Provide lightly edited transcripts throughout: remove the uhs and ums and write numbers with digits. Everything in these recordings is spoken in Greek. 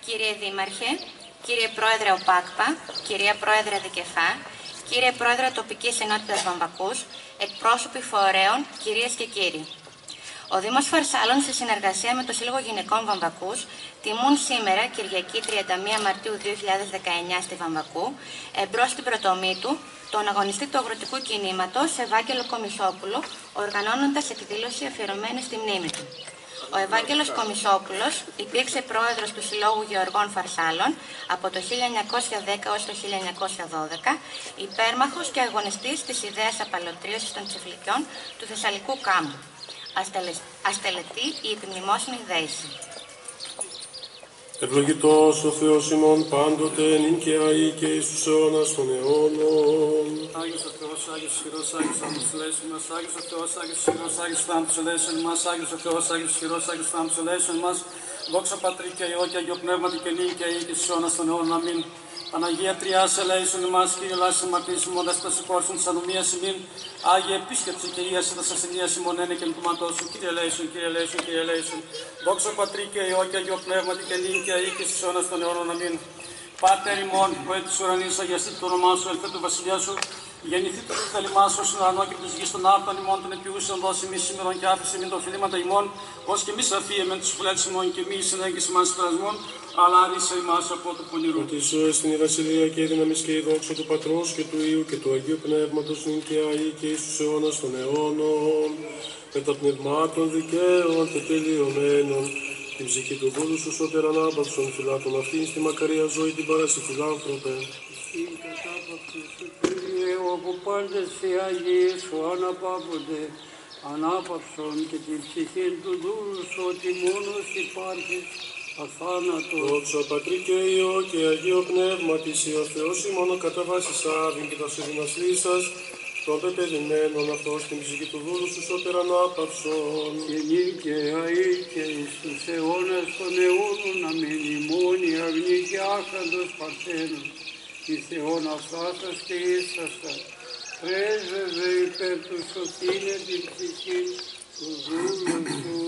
κύριε Δήμαρχε, κύριε Πρόεδρε ΟΠΑΚΠΑ, κυρία Πρόεδρε ΔΚΕΦΑ, κύριε Πρόεδρε Τοπικής Ενότητας Βαμβακούς, εκπρόσωποι φορέων, κυρίες και κύριοι. Ο Δήμος Φαρσάλων, σε συνεργασία με το Σύλλογο Γυναικών Βαμβακούς, τιμούν σήμερα, Κυριακή 31 Μαρτίου 2019 στη Βαμβακού, εμπρός στην πρωτομή του, τον αγωνιστή του αγροτικού κινήματος, Ευάγγελο Κομισόπουλο, οργανώνοντας εκδήλωση αφιερωμένη στη μνήμη του. Ο Ευάγγελος Κομισόπουλος υπήρξε πρόεδρος του Συλλόγου Γεωργών Φαρσάλων από το 1910 έως το 1912, υπέρμαχος και αγωνιστής της ιδέας απαλωτρίωσης των τσιφλικιών του Θεσσαλικού κάμπου. Αστελετή η επιμνημόσυνη δέηση. Ευλογητός ο Θεός ημών πάντοτε, νυν και αεί και εις τους αιώνας των αιώνων. Άγιος ο Θεός, Άγιος ισχυρός, Άγιος θάνατος ελέησον μας. Άγιος ο Θεός, Άγιος ισχυρός, Άγιος θάνατος ελέησον μας. Άγιος ο Θεός, Άγιος ισχυρός, Άγιος θάνατος ελέησον μας. Δόξα Πατρί και Υιό και Αγίο Πνεύματι και νυν και αεί και στους αιώνας των αιώνων. Αμήν. Παναγία Τριάς ελέησον ημάς, Κύριε Λάσης αμαρτίας ημών, δέσποτας υπόρσον της ανομίας ημίν. Άγιε επίσκεψη και ίας της ασθενείας ημών, ένε και εν τουματός σου. Κύριε ελέησον, Κύριε ελέησον, Κύριε ελέησον. Δόξα Πατρί και Υιό και Αγίο Πνεύματι και νυν και αεί και στους αιώνας των αιώνων. Αμήν. Πάτερ ημών, που έτης ουρανής, αγιαστείτε το όνομά σου, ελθέ του βασιλιά σου. Γεννηθείτε το θέλημά σου, στον ουρανό και της γης των άρτων ημών, των επιούσεων δώσει μη σήμερον και άφησε μην το φιλήματα ημών, ως και εμείς αφίεμεν τους φυλέτες ημών και μη συνέγγιση μας περασμών, αλλά άρισε ημάς από του πονηρού. Ότι σου έστειν η βασιλεία και η δύναμις και η δόξα του Πατρός και του Υιού και του Αγίου Πνεύματος νυν και αεί και εις τους αιώνας των αιώνων, με τα πνευμάτων δικαίων και τελειωμένων, την ψυχή του δούλου σου σώτερ ανάπαυσον φυλάτων αυτήν στη μακαρία ζωή την παράσι φιλάνθρωπε. Στην κατάπαυση σου, Κύριε, όπου πάντες οι Άγιοι σου αναπαύονται, ανάπαυσον και την ψυχή του δούλου σου, ότι μόνος υπάρχεις αθάνατο. Δόξα Πατρί και Υιό και Αγίο Πνεύματις, ο Θεός ημών ο καταβάσεις άδειν και τα σεβινασλήσας, των πεπαιδημένων αυτός την ψυχή του δούλου σου σώτερ ανάπαυσον. Και νυν και αεί και εις τους αιώνας των αιώνων, αμήν. Ημών η αγνή και άχαντος Παρθένος, εις Θεόν αυτάσας και ίσταστα, πρέσβευε υπέρ του σωτήνε την ψυχή του δούλου σου.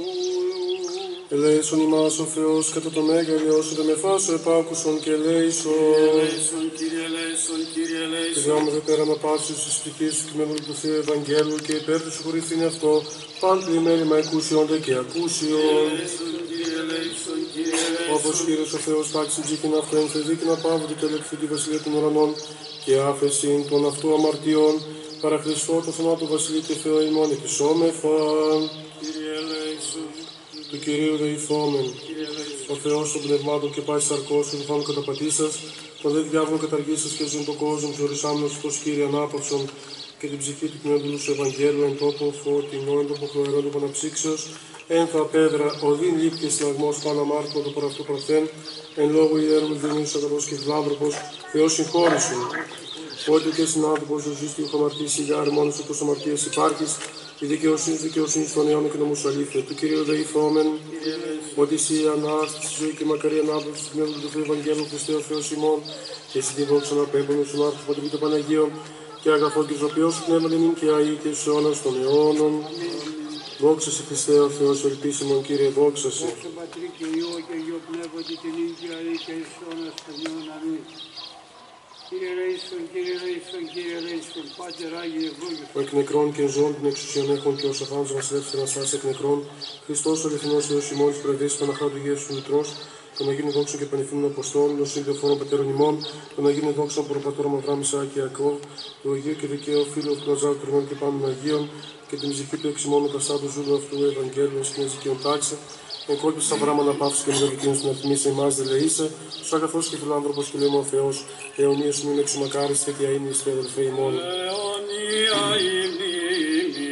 Ελέησον ημάς ο Θεός κατά το μέγαλο σου δε με φάσο επάκουσον και ελέησον. Ελέησον, Κύριε, ελέησον, Κύριε, Και ελέησον. διάμεσα πέρα να πάψεις στις πτυχές σου κειμένου του Θεού Ευαγγέλου και υπέρ του συγχωρηθήνει αυτό, πάντλη μέρημα εκούσιον και ακούσιον. Ελέησον, Κύριε, ελέησον, Κύριε, ελέησον. Όπως Κύριος ο Θεός τάξει ψυχήν αυτού εμφεδί και να πάβει και ελεγχθεί τη βασιλεία των ουρανών και άφεσιν των αυτού αμαρτιών, παρά Χριστό το θανάτου βασιλεί και Θεό ημών επισόμεθα. Κύριε, ελέησον. Του Κυρίου δεηθόμεν. Κύριε, ελέησον. Ο Θεός των πνευμάτων και πάει σαρκός σου, θάνου καταπατήσας, τον δε διάβολο καταργήσας και ζουν τον κόσμο, ζωρισάμενος φως Κύριε ανάπαυσον και την ψυχή του κοινωνικού σου Ευαγγέλου εν τόπο φωτεινό, εν τόπο χλωερό, εν τόπο αναψύξεως, ένθα πέδρα, οδύν λύπη και συναγμός πάνω αμάρτημα το παραυτό παρθέν, εν λόγω ιέρου δινήσου αγαθός και φιλάνθρωπος, Θεός συγχώρησον. Ό,τι και συνάνθρωπος ο ζήστη έχω αμαρτήσει, γάρι μόνος σου πως αμαρτίες υπάρχεις, η δικαιοσύνη των αιώνων και νομούς αλήθεια. Του Κυρίου δεηθόμεν, ότι εσύ ανάστηση, ζωή και μακαρία ανάπτυξη του Πνεύματος του Θεού Ευαγγέλου Χριστέ ο Θεός ημών, και εσύ την δόξα να πέμπουν στον άρθρο Πατρί το Παναγίο, και αγαθό και ζωπιός σου πνεύμα νυν και αεί και στους αιώνας των αιώνων. Δόξα σε Χριστέ ο Θεός ελπίσιμον Κύριε, δόξα σε. Δόξα Πατρί και Υιό και Αγίο Πνεύματι και νυν και αεί και εις τους αιώνας των αιώνων. Αμήν. Κύριε ελέησον, Κύριε ελέησον, Κύριε ελέησον, Πάτερ Άγιε ευλόγησον. Ο εκ νεκρών και ζώων την εξουσίαν έχουν και ως αφάνους βασιλεύς και αναστάσεις εκ νεκρών, Χριστός ο αληθινός Θεός ημών της προεδρίας του Παναχάρου του Ιησού Μητρός, των Αγίνων Δόξων και Πανηθήνων Αποστόλων, των Συνδεοφόρων Πατέρων ημών, των Αγίνων Δόξων Προπατώρων Αβραάμ, Ισαάκ και Ιακώβ, του Αγίου και Δικαίου Φίλου του Λαζάρου Τριμών και Πάντων Αγίων, και την ψυχή του εξημώνου Καστάτου Ζούλου αυτού Ευαγγέλου εις κοινωνικών τάξη, εν κόλπη στα βράμα να πάυσει και μελωδικίνους να θυμίσει εμάς δε λεήσε, στους αγαθός και φιλάνθρωπος και λέμε ο Θεός, αιωνία σου μην εξομακάριστε και αείνη είστε αδελφέ ημών. Αιωνία η μνήμη,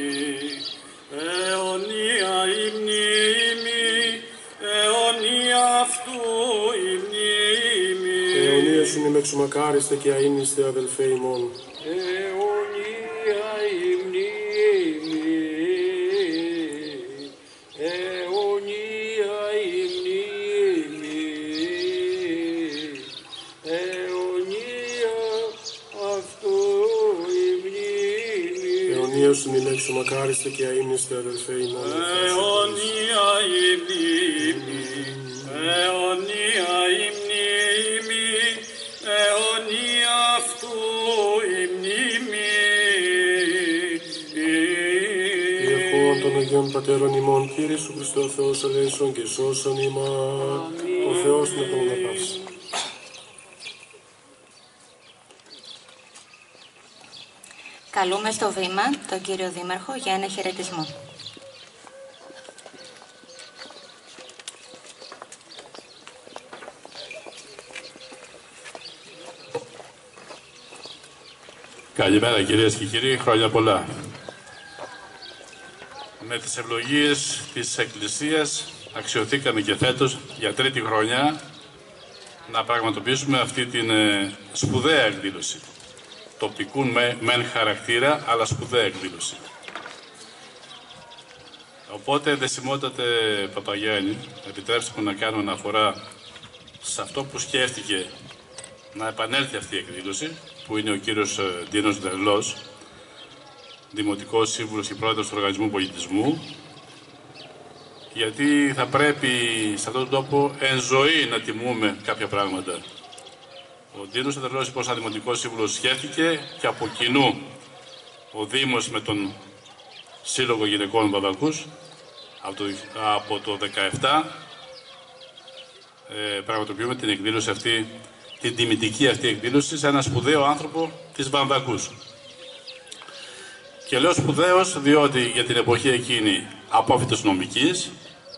αιωνία η μνήμη, αιωνία αυτού η μνήμη. Αιωνία σου μην εξομακάριστε και αείνη είστε αδελφέ ημών. Αιωνία η μνήμη, αιωνία η μνήμη, αιωνία αυτού η μνήμη. Αιωνία σου μην εξομακάριστε και αείνη είστε αδελφέ ημών. Αιωνία η μνήμη, αιωνία Άγιον Πατέρων ημών, Κύριε Ιησού Χριστέ ο Θεός ελέησον και σώσον ημάς. Ο Θεός την επόμενη πάση. Καλούμε στο βήμα τον κύριο Δήμαρχο για ένα χαιρετισμό. Καλημέρα κυρίες και κύριοι, χρόνια πολλά. Με τις ευλογίες της Εκκλησίας αξιωθήκαμε και φέτος για τρίτη χρονιά να πραγματοποιήσουμε αυτή την σπουδαία εκδήλωση. Τοπικού μεν χαρακτήρα, αλλά σπουδαία εκδήλωση. Οπότε, δεσιμότατε Παπαγιάννη, επιτρέψτε μου να κάνω αναφορά σε αυτό που σκέφτηκε να επανέλθει αυτή η εκδήλωση, που είναι ο κύριος Ντίνος Δερλός, Δημοτικός Σύμβουλος και Πρόεδρος του Οργανισμού Πολιτισμού, γιατί θα πρέπει σε αυτόν τον τόπο εν ζωή να τιμούμε κάποια πράγματα. Ο Ντίνος Δερλός, λοιπόν, σαν Δημοτικός Σύμβουλος, σκέφτηκε και από κοινού ο Δήμος με τον Σύλλογο Γυναικών Βαμβακούς από το 2017 πραγματοποιούμε την εκδήλωση αυτή, την τιμητική αυτή εκδήλωση σε ένα σπουδαίο άνθρωπο της Βαμβακούς. Και λέω σπουδαίος διότι για την εποχή εκείνη απόφοιτος νομικής,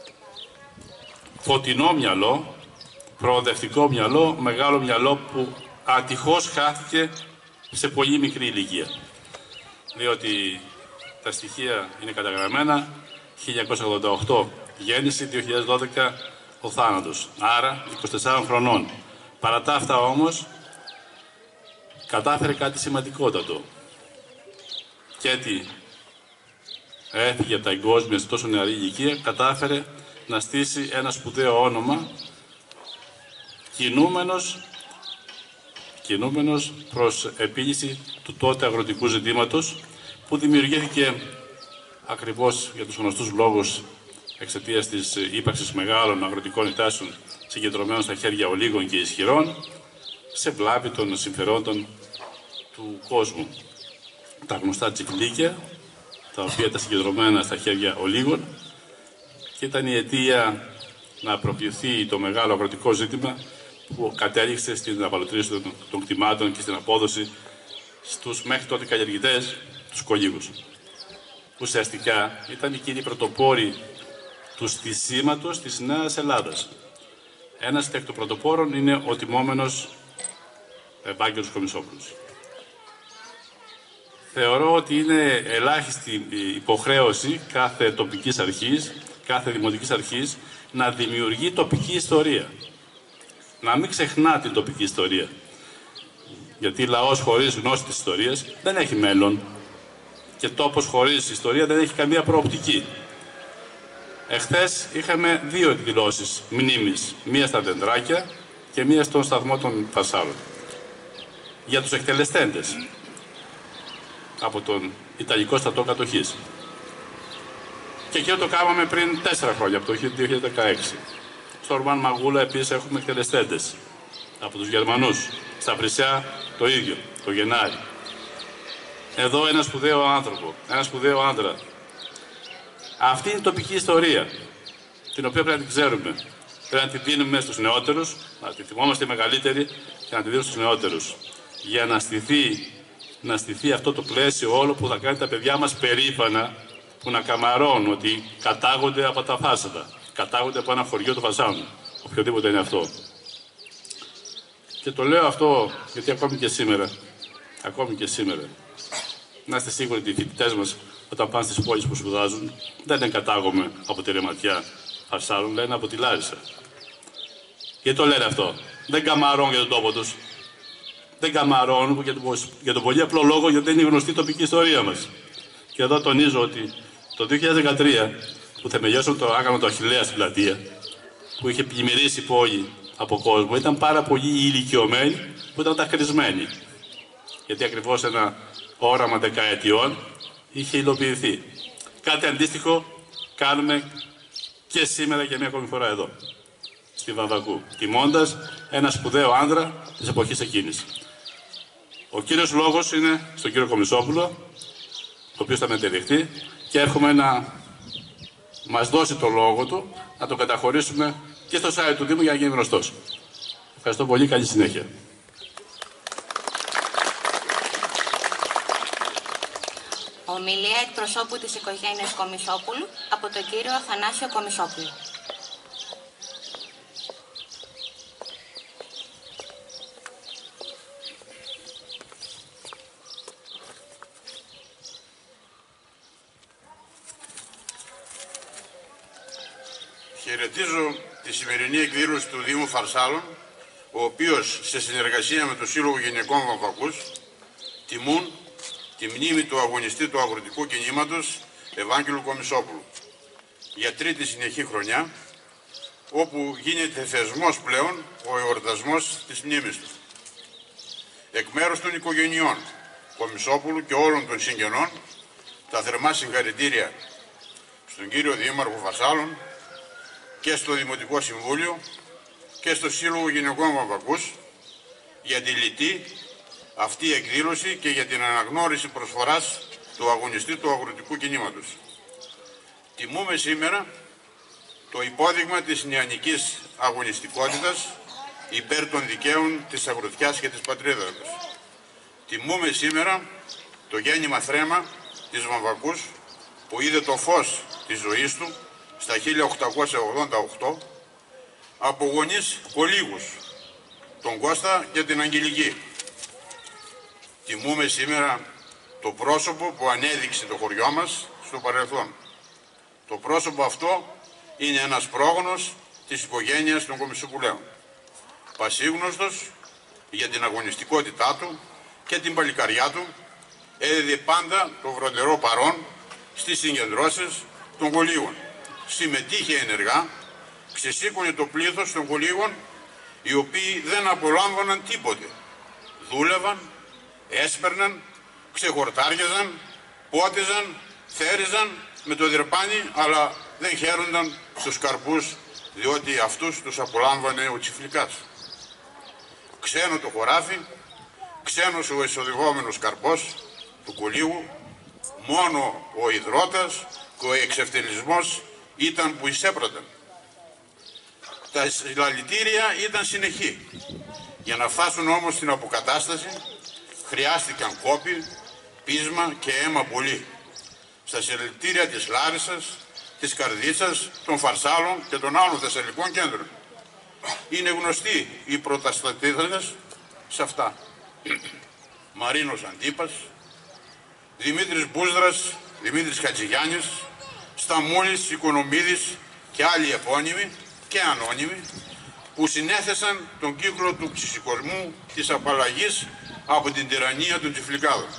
φωτεινό μυαλό, προοδευτικό μυαλό, μεγάλο μυαλό που ατυχώς χάθηκε σε πολύ μικρή ηλικία. Διότι τα στοιχεία είναι καταγραμμένα, 1988 γέννηση, 2012 ο θάνατος, άρα 24 χρονών. Παρά τα αυτά όμως, κατάφερε κάτι σημαντικότατο. Και έτσι έφυγε από τα εγκόσμια σε τόσο νεαρή ηλικία, κατάφερε να στήσει ένα σπουδαίο όνομα, κινούμενος προς επίλυση του τότε αγροτικού ζητήματος, που δημιουργήθηκε ακριβώς για τους γνωστούς λόγους εξαιτίας της ύπαρξης μεγάλων αγροτικών εκτάσεων συγκεντρωμένων στα χέρια ολίγων και ισχυρών, σε βλάβη των συμφερόντων του κόσμου. Τα γνωστά τσικλίκια, τα οποία ήταν συγκεντρωμένα στα χέρια ολίγων, και ήταν η αιτία να προκριθεί το μεγάλο αγροτικό ζήτημα που κατέληξε στην απαλωτρίωση των κτημάτων και στην απόδοση στους μέχρι τότε καλλιεργητές, τους κολύγους. Ουσιαστικά ήταν οι κύριοι πρωτοπόροι του στισίματος της Νέας Ελλάδας. Ένας εκ των πρωτοπόρων είναι ο τιμόμενος Ευάγγελος Κομισόπουλος. Θεωρώ ότι είναι ελάχιστη υποχρέωση κάθε τοπικής αρχής, κάθε δημοτικής αρχής, να δημιουργεί τοπική ιστορία. Να μην ξεχνά την τοπική ιστορία. Γιατί λαός χωρίς γνώση της ιστορίας δεν έχει μέλλον. Και τόπος χωρίς ιστορία δεν έχει καμία προοπτική. Εχθές είχαμε δύο εκδηλώσεις μνήμης. Μία στα Δεντράκια και μία στον σταθμό των Φασάρων. Για τους εκτελεστέντες από τον Ιταλικό στρατό κατοχής. Και εκείνο το κάναμε πριν 4 χρόνια, από το 2016. Στο Ορμάν Μαγούλα επίσης έχουμε εκτελεστέντες από τους Γερμανούς. Στα Βρυσιά το ίδιο, το Γενάρη. Εδώ ένα σπουδαίο άνθρωπο, ένα σπουδαίο άντρα. Αυτή είναι η τοπική ιστορία, την οποία πρέπει να την ξέρουμε. Πρέπει να την δίνουμε στους νεότερους, να τη θυμόμαστε οι μεγαλύτεροι και να τη δίνουμε στους νεότερους. Για να στηθεί αυτό το πλαίσιο όλο που θα κάνει τα παιδιά μας περήφανα, που να καμαρώνουν ότι κατάγονται από τα Φάσατα, κατάγονται από ένα χωριό του Φασάνου, οποιοδήποτε είναι αυτό. Και το λέω αυτό γιατί ακόμη και σήμερα, να είστε σίγουροι ότι οι φοιτητές μας όταν πάνε στις πόλεις που σπουδάζουν δεν είναι κατάγομαι από τη Ρεματιά Φασάρων, λένε από τη Λάρισα. Γιατί το λένε αυτό? Δεν καμαρώνουν για τον τόπο τους. Δεν καμαρώνουν για τον πολύ απλό λόγο γιατί δεν είναι γνωστή η τοπική ιστορία μας. Και εδώ τονίζω ότι το 2013 που θεμελιώσαμε το άγαλμα του Αχιλλέα στην πλατεία, που είχε πλημμυρίσει η πόλη από κόσμο, ήταν πάρα πολλοί οι ηλικιωμένοι που ήταν ταχρισμένοι. Γιατί ακριβώς ένα όραμα δεκαετιών είχε υλοποιηθεί. Κάτι αντίστοιχο κάνουμε και σήμερα και μια ακόμη φορά εδώ, στη Βαμβακού, τιμώντας ένα σπουδαίο άντρα της εποχής εκείνης. Ο κύριος λόγος είναι στον κύριο Κομισόπουλο, ο οποίος θα μετεδειχθεί, και εύχομαι να μας δώσει το λόγο του, να το καταχωρήσουμε και στο site του Δήμου για να γίνει γνωστός. Ευχαριστώ πολύ. Καλή συνέχεια. Ομιλία εκπροσώπου της οικογένειας Κομισόπουλου από τον κύριο Αθανάσιο Κομισόπουλο. Χαιρετίζω τη σημερινή εκδήλωση του Δήμου Φαρσάλων, ο οποίος σε συνεργασία με το Σύλλογο Γυναικών Βαμβακούς τιμούν τη μνήμη του αγωνιστή του αγροτικού κινήματος Ευάγγελου Κομισόπουλου για τρίτη συνεχή χρονιά, όπου γίνεται θεσμός πλέον ο εορτασμός της μνήμης του. Εκ μέρους των οικογενειών Κομισόπουλου και όλων των συγγενών, τα θερμά συγχαρητήρια στον κύριο Δήμαρχο Φαρσάλων και στο Δημοτικό Συμβούλιο και στο Σύλλογο Γυναικών Βαμβακούς για τη λιτή αυτή εκδήλωση και για την αναγνώριση προσφοράς του αγωνιστή του αγροτικού κινήματος. Τιμούμε σήμερα το υπόδειγμα της νεανικής αγωνιστικότητας υπέρ των δικαίων της αγροτιάς και της πατρίδας μας. Τιμούμε σήμερα το γέννημα θρέμα της Βαμβακούς που είδε το φως της ζωής του στα 1888 από γονείς κολίγους, τον Κώστα και την Αγγελική. Τιμούμε σήμερα το πρόσωπο που ανέδειξε το χωριό μας στο παρελθόν. Το πρόσωπο αυτό είναι ένας πρόγονος της οικογένειας των Κομισοπουλαίων. Πασίγνωστος για την αγωνιστικότητά του και την παλικαριά του, έδιδε πάντα το βροντερό παρόν στις συγκεντρώσεις των κολίγων. Συμμετείχε ενεργά, ξεσήκωνε το πλήθος των κολίγων, οι οποίοι δεν απολάμβαναν τίποτε. Δούλευαν, έσπερναν, ξεχορτάριαζαν, πότιζαν, θέριζαν με το δερπάνι, αλλά δεν χαίρονταν στους καρπούς, διότι αυτούς τους απολάμβανε ο Τσιφλικάς. Ξένο το χωράφι, ξένος ο εισοδηγόμενος καρπός του κολίγου, μόνο ο υδρότας και ο εξευτελισμός ήταν που εισέπραταν. Τα συλλαλητήρια ήταν συνεχή. Για να φτάσουν όμως στην αποκατάσταση χρειάστηκαν κόπη, πείσμα και αίμα πολύ. Στα συλλαλητήρια της Λάρισσας, της Καρδίτσας, των Φαρσάλων και των άλλων θεσσαλικών κέντρων. Είναι γνωστοί οι πρωταστατήδες σε αυτά. Μαρίνος Αντίπας, Δημήτρης Μπούσδρας, Δημήτρης Χατζηγιάννης, Σταμούλης, Οικονομίδης και άλλοι επώνυμοι και ανώνυμοι που συνέθεσαν τον κύκλο του ξυσικοσμού της απαλλαγής από την τυραννία των Τσιφλικάδων.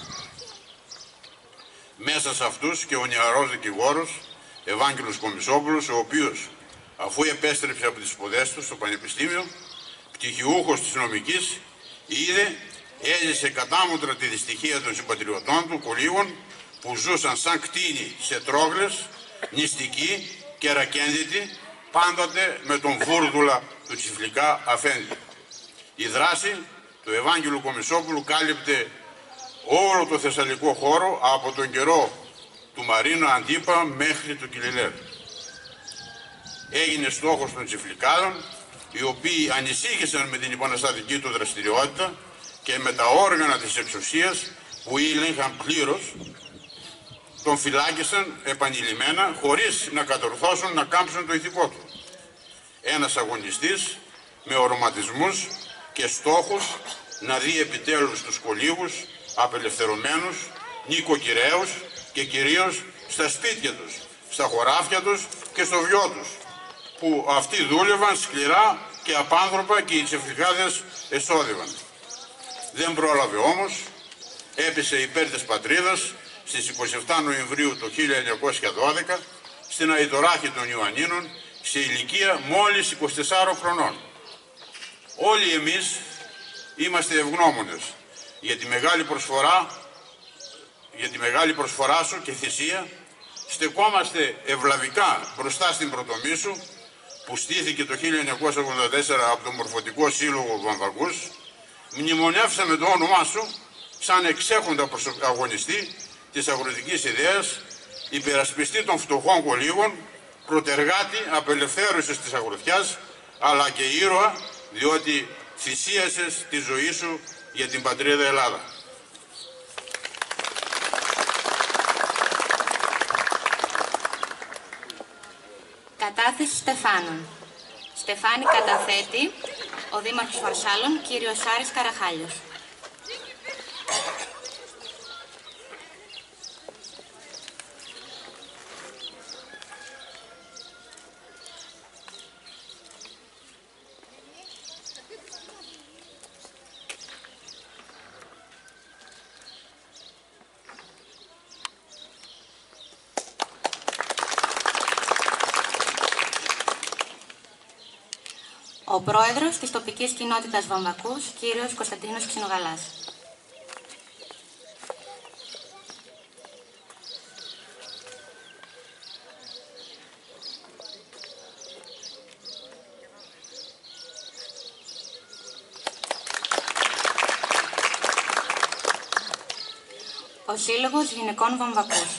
Μέσα σε αυτούς και ο νεαρός δικηγόρος Ευάγγελος Κομισόπουλος, ο οποίος αφού επέστρεψε από τις σπουδές του στο Πανεπιστήμιο, πτυχιούχος της νομικής, έζησε κατάμουτρα τη δυστυχία των συμπατριωτών του κολίγων που ζούσαν σαν κτήνοι σε τρόγλες, νηστικοί και ρακένδυτοι, πάντοτε με τον βούρδουλα του Τσιφλικά αφέντη. Η δράση του Ευάγγελου Κομισόπουλου κάλυπτε όλο το θεσσαλικό χώρο από τον καιρό του Μαρίνου Αντίπα μέχρι το Κιλιλέρ. Έγινε στόχος των Τσιφλικάδων, οι οποίοι ανησύχησαν με την επαναστατική του δραστηριότητα και με τα όργανα της εξουσίας που ήλεγχαν πλήρως, τον φυλάκισαν επανειλημμένα χωρίς να κατορθώσουν να κάμψουν το ηθικό του. Ένας αγωνιστής με οροματισμούς και στόχους να δει επιτέλους τους κολίγους απελευθερωμένους, νοικοκυρέους και κυρίως στα σπίτια τους, στα χωράφια τους και στο βιό τους, που αυτοί δούλευαν σκληρά και απάνθρωπα και οι Τσιφλικάδες εσώδευαν. Δεν πρόλαβε όμως, έπεσε υπέρ της πατρίδας στις 27 Νοεμβρίου του 1912 στην Αηδωράχη των Ιωαννίνων σε ηλικία μόλις 24 χρονών. Όλοι εμείς είμαστε ευγνώμονες για τη μεγάλη προσφορά σου και θυσία. Στεκόμαστε ευλαβικά μπροστά στην πρωτομή σου που στήθηκε το 1984 από τον Μορφωτικό Σύλλογο Βαμβακούς. Μνημονεύσαμε το όνομά σου σαν εξέχοντα αγωνιστή της αγροτικής ιδέας, υπερασπιστή των φτωχών κολίγων πρωτεργάτη απελευθέρωσης της αγροτιάς, αλλά και ήρωα, διότι θυσίασες τη ζωή σου για την πατρίδα Ελλάδα. Κατάθεση Στεφάνων. Στεφάνη καταθέτει ο Δήμαρχος Βαρσάλων, κύριος Άρης Καραχάλιος. Ο πρόεδρος της τοπικής κοινότητας Βαμβακούς, κύριος Κωνσταντίνος Ξινογαλάς. Ο Σύλλογος Γυναικών Βαμβακούς.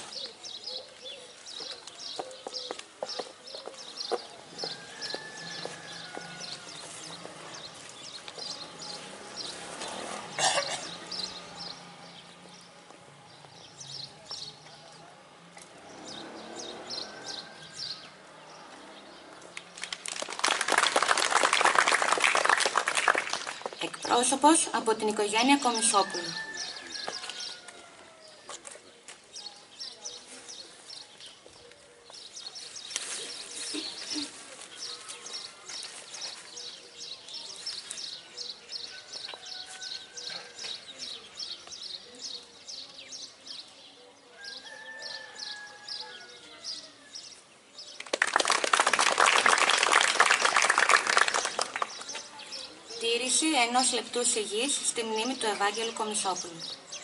Εκπρόσωπος από την οικογένεια Κομισόπουλου. Τήρηση 1 λεπτού σιγής στη μνήμη του Ευάγγελου Κομισόπουλου.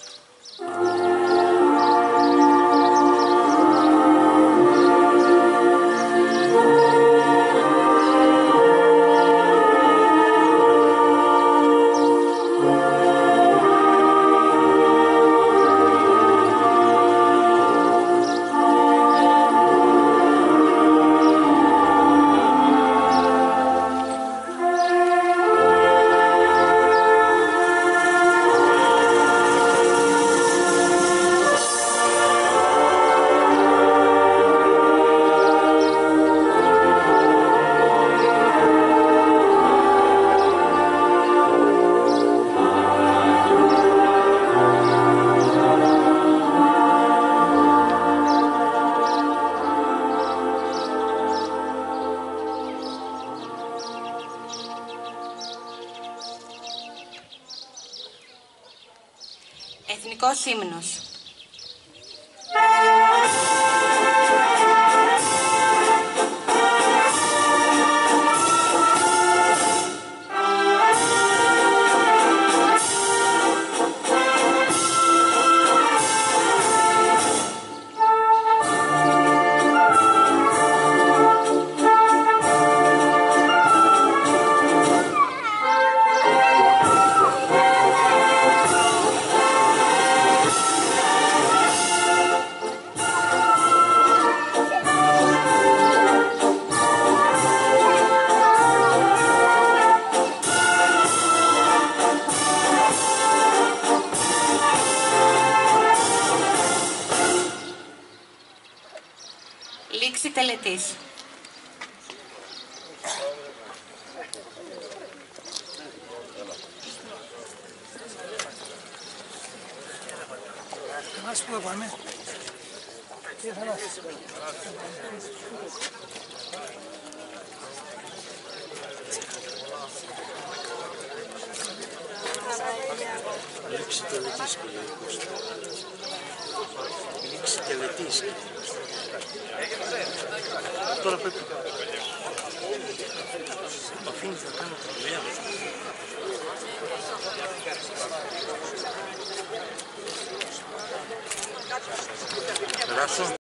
Εθνικός ύμνος. Λήξη τελετής. Λήξη τελετής, κύριε Κώστα. Λήξη τελετής. Τώρα πρέπει να αφήνεις να κάνω τη δουλειά μου. Περάσω.